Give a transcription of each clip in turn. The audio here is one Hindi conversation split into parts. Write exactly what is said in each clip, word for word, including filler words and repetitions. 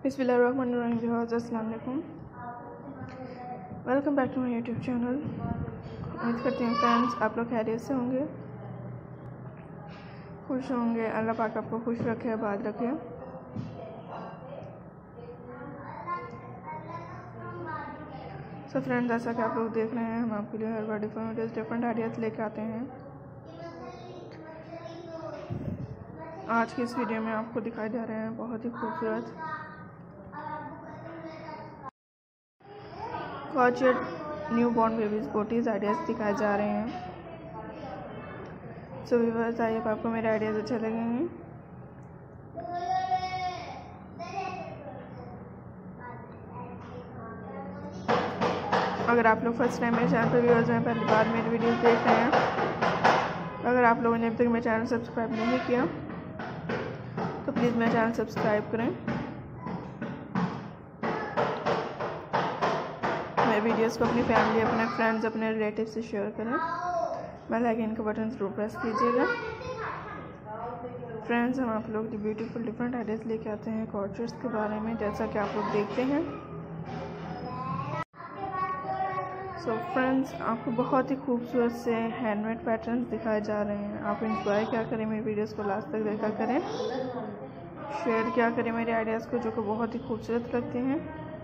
बिस्मिल्लाहिर्रहमानिर्रहीम। अस्सलाम वालेकुम, welcome back to my YouTube channel. उम्मीद करती हूँ फ्रेंड्स आप लोग खैरियत से होंगे, खुश होंगे। अल्लाह पाक आपको खुश रखे, आबाद रखे। सो फ्रेंड्स, जैसा कि आप लोग देख रहे हैं, हम आपके लिए हर बार डिफरेंट डिफरेंट आइडियाज़ लेके आते हैं। आज की इस वीडियो में आपको दिखाई दे रहे हैं बहुत ही खूबसूरत corset new born babies booties ideas दिखाए जा रहे हैं। सो व्यूअर्स, आइए आपको मेरे आइडियाज़ अच्छे लगेंगे। अगर आप लोग फर्स्ट टाइम मेरे चैनल पर व्यूअर्स हैं, पहली बार मेरी वीडियोस देख रहे हैं, अगर आप लोगों ने अभी तक मेरे चैनल सब्सक्राइब नहीं किया तो प्लीज़ मेरा चैनल सब्सक्राइब करें। मेरे वीडियोस को अपनी फैमिली, अपने फ्रेंड्स, अपने रिलेटिव से शेयर करें। बेल आइकन का बटन जरूर प्रेस कीजिएगा। फ्रेंड्स, हम आप लोग ब्यूटीफुल डिफरेंट आइडियाज़ लेके आते हैं कॉर्सेट्स के बारे में, जैसा कि आप लोग देखते हैं। सो so फ्रेंड्स, आपको बहुत ही खूबसूरत से हैंडमेड पैटर्न्स दिखाए जा रहे हैं। आप इंजॉय क्या करें, मेरी वीडियोस को लास्ट तक देखा करें, शेयर क्या करें मेरे आइडियाज़ को, जो कि बहुत ही खूबसूरत लगते हैं।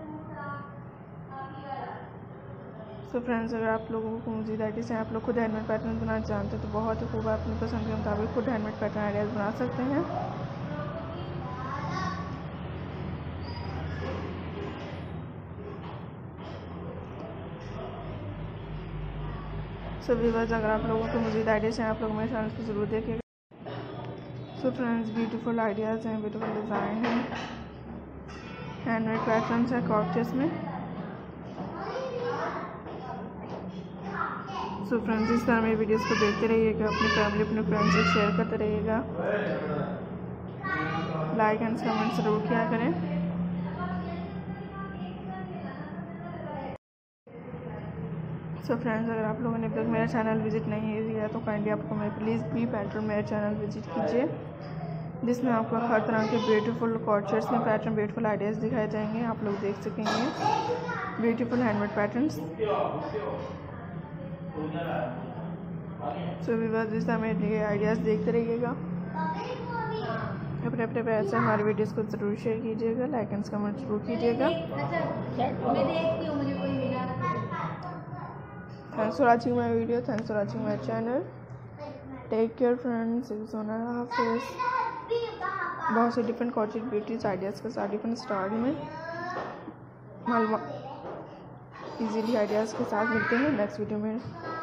सो so फ्रेंड्स, अगर आप लोगों को मज़ीद आइडियाज़ हैं, आप लोग खुद हैंडमेड पैटर्न बनाना चाहते हैं तो बहुत ही खूब, अपनी पसंद के मुताबिक खुद हैंडमेड पैटर्न आइडियाज़ बना सकते हैं। सो व्यूअर्स, अगर आप लोगों को मज़ीद आइडियाज़ हैं, आप लोग मेरे चैनल को ज़रूर देखेंगे। सो फ्रेंड्स, ब्यूटीफुल आइडियाज़ हैं, ब्यूटीफुल डिज़ाइन है, हैंडमेड पैटर्न्स हैं कॉर्सेट्स में। सो फ्रेंड्स, इस तरह मेरी वीडियोस को देखते रहिएगा, अपनी फैमिली, अपने फ्रेंड्स से शेयर करते रहिएगा। लाइक एंड कमेंट ज़रूर किया करें। सो फ्रेंड्स, अगर आप लोगों ने अब तक मेरा चैनल विज़िट नहीं किया तो काइंडली आपको मैं प्लीज़ बी पैटर्न मेरा चैनल विज़िट कीजिए, जिसमें आपको हर तरह के ब्यूटीफुल कॉर्सेट्स में पैटर्न, ब्यूटीफुल आइडियाज़ दिखाए जाएंगे। आप लोग देख सकेंगे beautiful handmade patterns. So viewers, इस तरह मेरे आइडियाज़ देखते रहिएगा, अपने अपने प्यार से हमारी वीडियोस को ज़रूर शेयर कीजिएगा, लाइक एंड कमेंट ज़रूर कीजिएगा। Thanks for watching my video, thanks for watching my channel. Take care friends, अल्लाह हाफिज़। बहुत से डिफरेंट कॉर्सेट ब्यूटीज आइडियाज़ के साथ डिफरेंट स्टाइल में मालूम इजीली आइडियाज़ के साथ मिलते हैं नेक्स्ट वीडियो में।